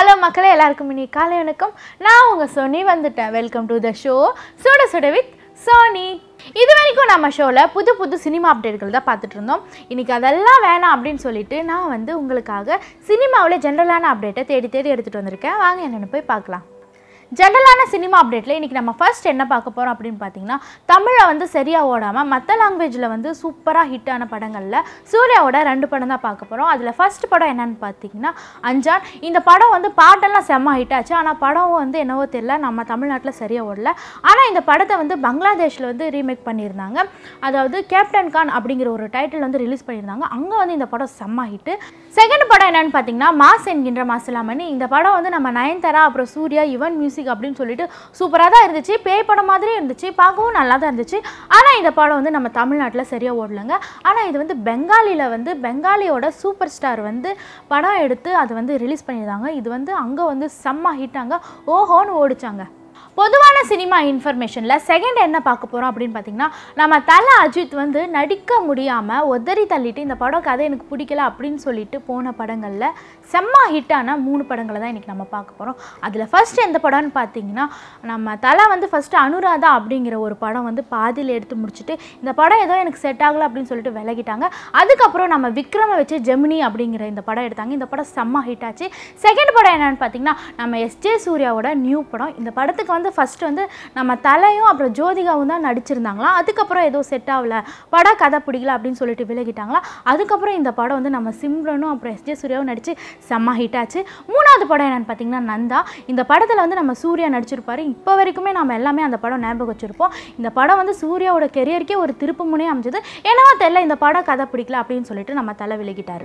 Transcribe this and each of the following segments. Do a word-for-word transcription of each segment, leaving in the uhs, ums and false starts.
Hello மக்களே எல்லாருக்கும் இனி காலை வணக்கம். நான் உங்க சோனி வந்துட்டேன். வெல்கம் டு தி ஷோ சுட சுட வித் சோனி. இது வரைக்கும் நம்ம ஷோல புது புது சினிமா அப்டேட்கள் தான் பார்த்துட்டு இருந்தோம். இன்னைக்கு அதெல்லாம் வேணாம் அப்படின்னு சொல்லிட்டு நான் வந்து உங்களுக்காக சினிமாவில் ஜென்ரலான அப்டேட்டை தேடி தேடி எடுத்துகிட்டு வந்திருக்கேன். வாங்க என்னென்னு போய் பார்க்கலாம். ஜென்ரலான சினிமா அப்டேட்டில் இன்றைக்கி நம்ம ஃபர்ஸ்ட் என்ன பார்க்க போகிறோம் அப்படின்னு பார்த்தீங்கன்னா, தமிழில் வந்து சரியாக ஓடாமல் மற்ற லாங்குவேஜில் வந்து சூப்பராக ஹிட்டான படங்களில் சூர்யாவோட ரெண்டு படம் தான் பார்க்க போகிறோம். அதில் ஃபர்ஸ்ட் படம் என்னென்னு பார்த்தீங்கன்னா அஞ்சான். இந்த படம் வந்து பாட்டெல்லாம் செம்ம ஹிட் ஆச்சு. ஆனால் படம் வந்து என்னவோ தெரியல, நம்ம தமிழ்நாட்டில் சரியாக ஓடல. ஆனால் இந்த படத்தை வந்து பங்களாதேஷில் வந்து ரீமேக் பண்ணியிருந்தாங்க. அதாவது கேப்டன் கான் அப்படிங்கிற ஒரு டைட்டில் வந்து ரிலீஸ் பண்ணியிருந்தாங்க. அங்கே வந்து இந்த படம் செம்ம ஹிட்டு. செகண்ட் படம் என்னென்னு பார்த்தீங்கன்னா மாஸ் என்கின்ற மாசிலாமணி. இந்த படம் வந்து நம்ம நயன்தாரா அப்புறம் சூர்யா யுவன் மியூசிக் அப்படின்னு சொல்லிட்டு சூப்பராக தான் இருந்துச்சு. பேய் படம் மாதிரி இருந்துச்சு, பார்க்கவும் நல்லா தான் இருந்துச்சு. ஆனால் இந்த படம் வந்து நம்ம தமிழ்நாட்டில் சரியாக ஓடலைங்க. ஆனால் இது வந்து பெங்காலியில் வந்து பெங்காலியோட சூப்பர் ஸ்டார் வந்து படம் எடுத்து அது வந்து ரிலீஸ் பண்ணியிருந்தாங்க. இது வந்து அங்கே வந்து செம்ம ஹிட்டாங்க, ஓஹோன்னு ஓடிச்சாங்க. பொதுவான சினிமா இன்ஃபர்மேஷனில் செகண்ட் என்ன பார்க்க போகிறோம் அப்படின்னு பார்த்தீங்கன்னா, நம்ம தலை அஜித் வந்து நடிக்க முடியாமல் ஒதறி தள்ளிட்டு இந்த படம் கதை எனக்கு பிடிக்கல அப்படின்னு சொல்லிட்டு போன படங்களில் செம்ம ஹிட்டான மூணு படங்களை தான் இன்றைக்கி நம்ம பார்க்க போகிறோம். அதில் ஃபஸ்ட்டு எந்த படம்னு பார்த்தீங்கன்னா, நம்ம தலை வந்து ஃபஸ்ட்டு அனுராதா அப்படிங்கிற ஒரு படம் வந்து பாதியில் எடுத்து முடிச்சுட்டு இந்த படம் ஏதோ எனக்கு செட் ஆகலை அப்படின்னு சொல்லிட்டு விலகிட்டாங்க. அதுக்கப்புறம் நம்ம விக்ரமை வச்சு ஜெமினி அப்படிங்கிற இந்த படம் எடுத்தாங்க. இந்த படம் செம்ம ஹிட் ஆச்சு. செகண்ட் படம் என்னென்னு பார்த்தீங்கன்னா, நம்ம எஸ்ஜே சூர்யாவோட நியூ படம். இந்த படத்துக்கு வந்து ஃபஸ்ட்டு வந்து நம்ம தலையும் அப்புறம் ஜோதிகாவும் தான் நடிச்சிருந்தாங்களாம். அதுக்கப்புறம் ஏதோ செட் ஆகல, படம் கதை பிடிக்கல அப்படின்னு சொல்லிட்டு விலகிட்டாங்களா. அதுக்கப்புறம் இந்த படம் வந்து நம்ம சிம்ரனும் அப்புறம் எஸ்ஜே சூர்யாவும் நடித்து செம்ம ஹிட் ஆச்சு. மூணாவது படம் என்னென்னு பார்த்தீங்கன்னா நந்தா. இந்த படத்தில் வந்து நம்ம சூர்யா நடிச்சிருப்பாரு. இப்போ வரைக்குமே நம்ம எல்லாமே அந்த படம் ஞாபகம் வச்சுருப்போம். இந்த படம் வந்து சூர்யாவோட கெரியருக்கே ஒரு திருப்பு முனையே அமைஞ்சது. என்னவோ தெரியல, இந்த படம் கதை பிடிக்கல அப்படின்னு சொல்லிட்டு நம்ம தலை விலகிட்டார்.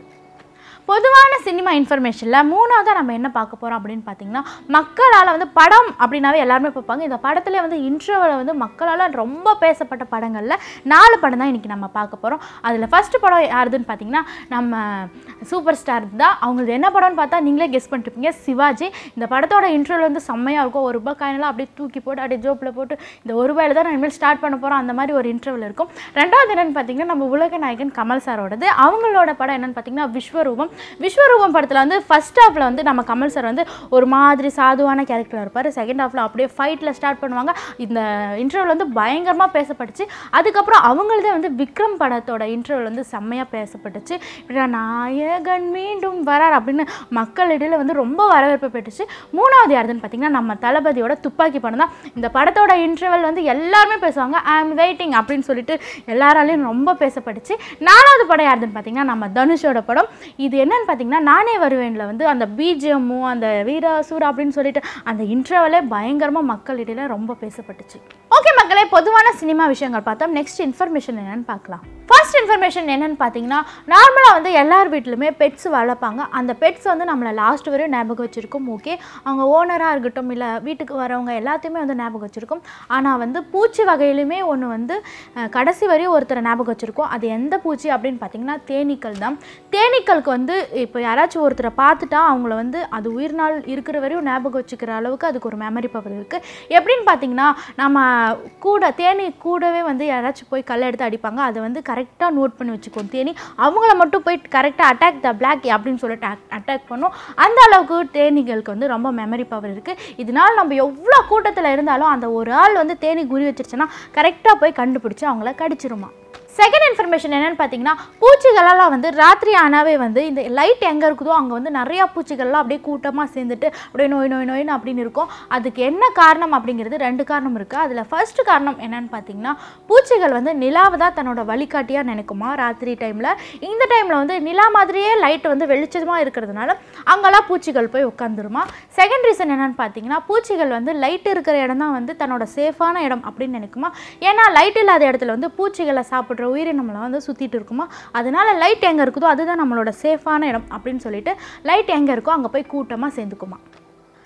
பொதுவான சினிமா இன்ஃபர்மேஷனில் மூணாவதாக நம்ம என்ன பார்க்க போகிறோம் அப்படின்னு பார்த்தீங்கன்னா, மக்களால் வந்து படம் அப்படின்னாவே எல்லாருமே பார்ப்பாங்க. இந்த படத்துலேயே வந்து இன்ட்ரோவில் வந்து மக்களால் ரொம்ப பேசப்பட்ட படங்களில் நாலு படம் தான் இன்றைக்கி நம்ம பார்க்க போகிறோம். அதில் ஃபஸ்ட்டு படம் யாருதுன்னு பார்த்தீங்கன்னா நம்ம சூப்பர் ஸ்டார் தான். அவங்களுக்கு என்ன படம்னு பார்த்தா நீங்களே கெஸ் பண்ணிட்டுருப்பீங்க, சிவாஜி. இந்த படத்தோட இன்ட்ரோவில் வந்து செம்மையாக இருக்கும். ஒரு ரூபாய் காயினெலாம் அப்படியே தூக்கி போட்டு அப்படியே ஜோப்பில் போட்டு இந்த ஒரு ரூபாயில் தான் நான் இனிமேல் ஸ்டார்ட் பண்ண போகிறோம், அந்த மாதிரி ஒரு இன்ட்ரோவில் இருக்கும். ரெண்டாவது என்னென்னு பார்த்தீங்கன்னா நம்ம உலக நாயகன் கமல் சாரோடது. அவங்களோட படம் என்னென்னு பார்த்தீங்கன்னா விஸ்வரூபம். விஸ்வரூபம் படத்தில் வந்து ஃபர்ஸ்ட் ஹாஃபில் வந்து நம்ம கமல் சார் வந்து ஒரு மாதிரி சாதுவான கேரக்டரில் இருப்பார். செகண்ட் ஹாஃபில் அப்படியே ஃபைட்டில் ஸ்டார்ட் பண்ணுவாங்க. இந்த இன்டர்வல் வந்து பயங்கரமாக பேசப்பட்டுச்சு. அதுக்கப்புறம் அவங்களதே வந்து விக்ரம் படத்தோட இன்டர்வல் வந்து செம்மையாக பேசப்பட்டுச்சு. இப்படி நாயகன் மீண்டும் வரார் அப்படின்னு மக்களிடையில் வந்து ரொம்ப வரவேற்பு பெற்றுச்சு. மூணாவது யாருதுன்னு பார்த்தீங்கன்னா நம்ம தளபதியோட துப்பாக்கி படம் தான். இந்த படத்தோட இன்டர்வல் வந்து எல்லாருமே பேசுவாங்க, ஐ ஆம் வெயிட்டிங் அப்படின்னு சொல்லிட்டு எல்லாராலையும் ரொம்ப பேசப்பட்டுச்சு. நாலாவது படம் யாருதுன்னு பார்த்தீங்கன்னா நம்ம தனுஷோட படம். இது என்னன்னு பார்த்தீங்கன்னா நானே வருவேன்ல வந்து அந்த பிஜிஎம்மும் அந்த வீரா சூரா அப்படின்னு சொல்லிட்டு அந்த இன்டர்வலே பயங்கரமாக மக்களிடையில ரொம்ப பேசப்பட்டுச்சு. ஓகே மக்களே, பொதுவான சினிமா விஷயங்கள் பார்த்தோம். நெக்ஸ்ட் இன்ஃபர்மேஷன் என்னன்னு பார்க்கலாம். ஃபர்ஸ்ட் இன்ஃபர்மேஷன் என்னன்னு பார்த்தீங்கன்னா, நார்மலாக வந்து எல்லார் வீட்லையுமே பெட்ஸ் வளர்ப்பாங்க. அந்த பெட்ஸ் வந்து நம்மளை லாஸ்ட் வரையும் ஞாபகம் வச்சுருக்கும். ஓகே, அவங்க ஓனராக இருக்கட்டும் இல்லை வீட்டுக்கு வரவங்க எல்லாத்தையுமே வந்து ஞாபகம் வச்சுருக்கும். ஆனால் வந்து பூச்சி வகையிலுமே ஒன்று வந்து கடைசி வரையும் ஒருத்தரை ஞாபகம் வச்சுருக்கோம். அது எந்த பூச்சி அப்படின்னு பார்த்தீங்கன்னா தேனீக்கள் தான். தேனீக்களுக்கு வந்து இப்போ யாராச்சும் ஒருத்தரை பார்த்துட்டா அவங்கள வந்து அது உயிர் நாள் இருக்கிற வரையும் ஞாபகம் வச்சுக்கிற அளவுக்கு அதுக்கு ஒரு மெமரி பவர் இருக்குது. எப்படின்னு பார்த்தீங்கன்னா நம்ம கூட தேனி கூடவே வந்து யாராச்சும் போய் கல்லை எடுத்து அடிப்பாங்க. அதை வந்து கரெக்டாக நோட் பண்ணி வச்சுக்கோம். தேனி அவங்கள மட்டும் போய் கரெக்டாக அட்டாக் த பிளாக் அப்படின்னு சொல்லிட்டு அட்டாக் பண்ணும். அந்த அளவுக்கு தேனீகளுக்கு வந்து ரொம்ப மெமரி பவர் இருக்குது. இதனால் நம்ம எவ்வளோ கூட்டத்தில் இருந்தாலும் அந்த ஒரு ஆள் வந்து தேனி குறி வச்சிருச்சுன்னா கரெக்டாக போய் கண்டுபிடிச்சி அவங்கள கடிச்சிருமா. செகண்ட் இன்ஃபர்மேஷன் என்னென்னு பார்த்தீங்கன்னா, பூச்சிகளெல்லாம் வந்து ராத்திரி ஆனாவே வந்து இந்த லைட் எங்கே இருக்குதோ அங்கே வந்து நிறையா பூச்சிகள்லாம் அப்படியே கூட்டமாக சேர்ந்துட்டு அப்படியே நோய் நோய் நோயின்னு அப்படின்னு இருக்கும். அதுக்கு என்ன காரணம் அப்படிங்கிறது ரெண்டு காரணம் இருக்குது. அதில் ஃபர்ஸ்ட் காரணம் என்னென்னு பார்த்தீங்கன்னா, பூச்சிகள் வந்து நிலாவை தான் தன்னோட வழிகாட்டியாக நினைக்குமா ராத்திரி டைமில். இந்த டைமில் வந்து நிலா மாதிரியே லைட் வந்து வெளிச்சமாக இருக்கிறதுனால அங்கெல்லாம் பூச்சிகள் போய் உட்காந்துருமா. செகண்ட் ரீசன் என்னென்னு பார்த்தீங்கன்னா, பூச்சிகள் வந்து லைட் இருக்கிற இடம் தான் வந்து தன்னோட சேஃபான இடம் அப்படின்னு நினைக்குமா. ஏன்னா லைட் இல்லாத இடத்துல வந்து பூச்சிகளை சாப்பிட்ற உயிரினம்ல வந்து சுற்றிட்டு இருக்குமா. அதனால லைட் எங்கே இருக்குதோ அதுதான் நம்மளோட சேஃபான இடம் அப்படின்னு சொல்லிட்டு லைட் எங்கே இருக்கோ அங்கே போய் கூட்டமாக சேர்ந்துக்குமா. தேர்ட்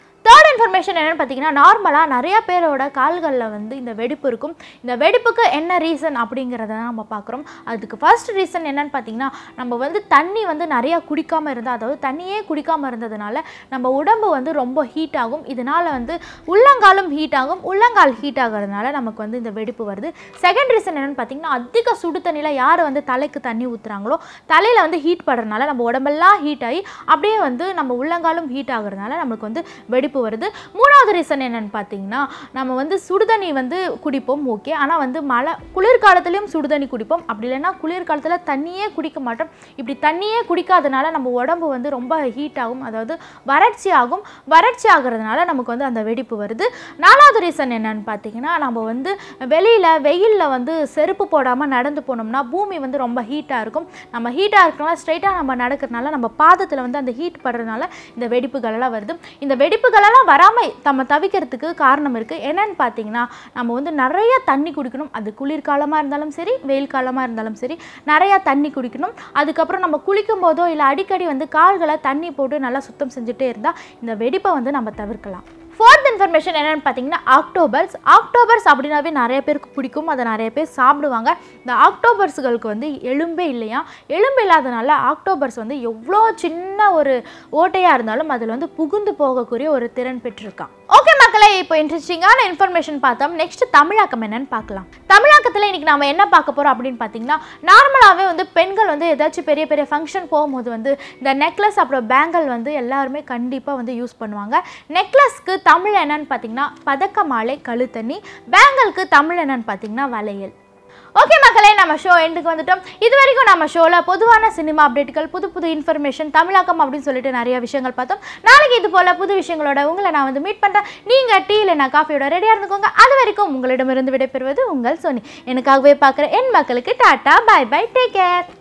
இன்ஃபர்மேஷன் என்னென்னு பார்த்தீங்கன்னா, நார்மலாக நிறைய பேரோட கால்களில் வந்து இந்த வெடிப்பு இருக்கும். இந்த வெடிப்புக்கு என்ன ரீசன் அப்படிங்கிறத நம்ம பார்க்குறோம். அதுக்கு ஃபர்ஸ்ட் ரீசன் என்னென்னு பார்த்தீங்கன்னா, நம்ம வந்து தண்ணி வந்து நிறையா குடிக்காமல் இருந்தால், அதாவது தண்ணியே குடிக்காமல் இருந்ததுனால நம்ம உடம்பு வந்து ரொம்ப ஹீட் ஆகும். இதனால் வந்து உள்ளங்காலும் ஹீட் ஆகும். உள்ளங்கால் ஹீட் ஆகிறதுனால நமக்கு வந்து இந்த வெடிப்பு வருது. செகண்ட் ரீசன் என்னென்னு பார்த்தீங்கன்னா, அதிக சுடு தண்ணியில் யார் வந்து தலைக்கு தண்ணி ஊற்றுறாங்களோ தலையில் வந்து ஹீட் படுறதுனால நம்ம உடம்பெல்லாம் ஹீட் ஆகி அப்படியே வந்து நம்ம உள்ளங்காலும் ஹீட் ஆகிறதுனால நமக்கு வந்து வெடிப்பு வருது. மூணாவது ரீசன் என்னன்னு பார்த்தீங்கன்னா, நம்ம வந்து சுடுதண்ணி வந்து குடிப்போம், ஓகே. ஆனால் வந்து மழை குளிர்காலத்துலேயும் சுடுதண்ணி குடிப்போம். அப்படி இல்லைன்னா குளிர்காலத்தில் தண்ணியே குடிக்க மாட்டோம். இப்படி தண்ணியே குடிக்காதனால நம்ம உடம்பு வந்து ரொம்ப ஹீட் ஆகும், அதாவது வறட்சி ஆகும். வறட்சி ஆகிறதுனால நமக்கு வந்து அந்த வெடிப்பு வருது. நாலாவது ரீசன் என்னன்னு பார்த்தீங்கன்னா, நம்ம வந்து வெளியில் வெயிலில் வந்து செருப்பு போடாமல் நடந்து போனோம்னா பூமி வந்து ரொம்ப ஹீட்டாக இருக்கும். நம்ம ஹீட்டாக இருக்கனால ஸ்ட்ரைட்டாக நம்ம நடக்கிறதுனால நம்ம பாதத்தில் வந்து அந்த ஹீட் படுறதுனால இந்த வெடிப்புகளெல்லாம் வருது. இந்த வெடிப்புகளெல்லாம் வராமல் நம்ம தவிக்கிறதுக்கு காரணம் இருக்குது. என்னன்னு பார்த்தீங்கன்னா, நம்ம வந்து நிறைய தண்ணி குடிக்கணும். அது குளிர்காலமாக இருந்தாலும் சரி, வெயில் காலமாக இருந்தாலும் சரி, நிறையா தண்ணி குடிக்கணும். அதுக்கப்புறம் நம்ம குளிக்கும் போதோ இல்லை அடிக்கடி வந்து கால்களை தண்ணி போட்டு நல்லா சுத்தம் செஞ்சுட்டே இருந்தால் இந்த வெடிப்பை வந்து நம்ம தவிர்க்கலாம். ஃபோர்த் இன்ஃபர்மேஷன் என்னென்னு பார்த்தீங்கன்னா, ஆக்டோபர்ஸ். ஆக்டோபர்ஸ் அப்படின்னாவே நிறைய பேருக்கு பிடிக்கும், அதை நிறைய பேர் சாப்பிடுவாங்க. இந்த ஆக்டோபர்ஸுகளுக்கு வந்து எலும்பே இல்லையா. எலும்பு இல்லாதனால ஆக்டோபர்ஸ் வந்து எவ்வளோ சின்ன ஒரு ஓட்டையாக இருந்தாலும் அதில் வந்து புகுந்து போகக்கூடிய ஒரு திறன் பெற்றிருக்கான். ஓகே மக்களே, இப்போ இன்ட்ரெஸ்டிங்கான இன்ஃபர்மேஷன் பார்த்தோம். நெக்ஸ்ட் தமிழாக்கம் என்னன்னு பார்க்கலாம். தமிழாக்கத்தில் இன்றைக்கி நம்ம என்ன பார்க்க போகிறோம் அப்படின்னு பார்த்தீங்கன்னா, நார்மலாகவே வந்து பெண்கள் வந்து ஏதாச்சும் பெரிய பெரிய ஃபங்க்ஷன் போகும்போது வந்து இந்த நெக்லஸ் அப்புறம் பேங்கல் வந்து எல்லாருமே கண்டிப்பாக வந்து யூஸ் பண்ணுவாங்க. நெக்லஸ்க்கு தமிழ் என்னன்னு பார்த்தீங்கன்னா பதக்க மாலை கழுத்தண்ணி, பேங்கலுக்கு தமிழ் என்னன்னு பார்த்தீங்கன்னா வளையல். ஓகே மக்களே, நம்ம ஷோ எண்டுக்கு வந்துட்டோம். இது வரைக்கும் நம்ம ஷோவில் பொதுவான சினிமா அப்டேட்டுகள், புது புது இன்ஃபர்மேஷன், தமிழாக்கம் அப்படின்னு சொல்லிட்டு நிறைய விஷயங்கள் பார்த்தோம். நாளைக்கு இது போல் புது விஷயங்களோட உங்களை நான் வந்து மீட் பண்ணுறேன். நீங்கள் டீ இல்லை நான் காஃபியோட ரெடியாக இருந்துக்கோங்க. அது வரைக்கும் உங்களிடமிருந்து விடைபெறுவது உங்கள் சோனி. எனக்காகவே பார்க்குற என் மக்களுக்கு tata, bye bye, take care.